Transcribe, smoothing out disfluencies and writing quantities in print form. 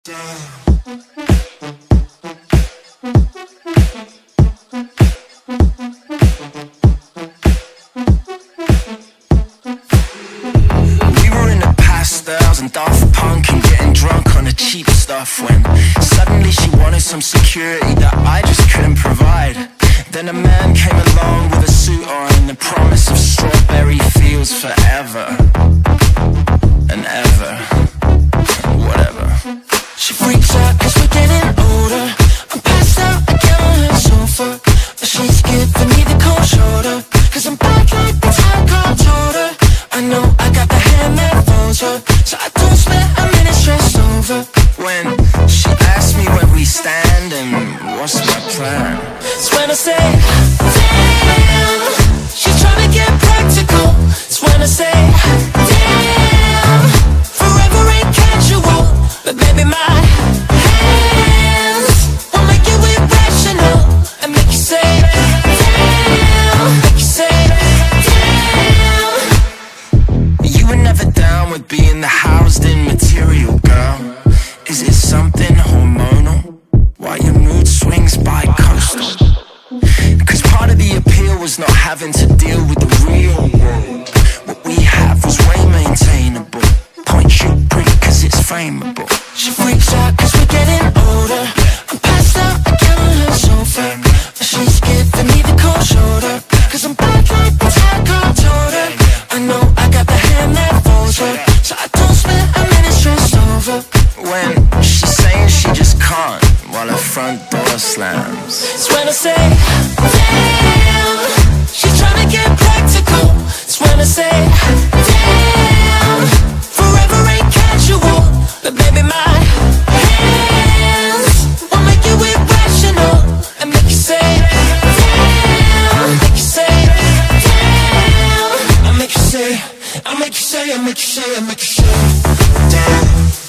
We were in the pastels and Daft Punk and getting drunk on the cheap stuff, when suddenly she wanted some security that I just couldn't provide. Then a man came along with a suit on and the promise of strawberry fields forever and ever, whatever. She freaks out cause we're getting older. I'm passed out again on her sofa, but she's giving me the cold shoulder, cause I'm back like the time God told her. I know I got the hand that folds her, so I don't spend a minute stressed over. When she asks me where we stand and what's my plan, it's when I say, damn, she's trying to get practical. It's when I say, damn, forever ain't casual. But baby, my hands will make you irrational and make you say, damn, make you say, damn. You were never down with being the housed in material, girl. Is it something hormonal? Why your mood swings bi-coastal? Cause part of the appeal was not having to deal with the real world. What we have was way maintainable. Point shoot prick cause it's frameable. She freaks out cause we're getting older. I'm passed out again on her sofa, but she's giving me the cold shoulder, cause I'm back like the time God told her. I know I got the hand that folds her, so I don't spend a minute stressed over. When she's saying she just can't while her front door slams, it's when I say, damn, she's trying to get practical. It's when I say, damn, forever ain't casual. But baby, my hands will make you irrational and make you say, damn, make you say, damn. I make you say, I make you say, I make you say, I make you say, damn.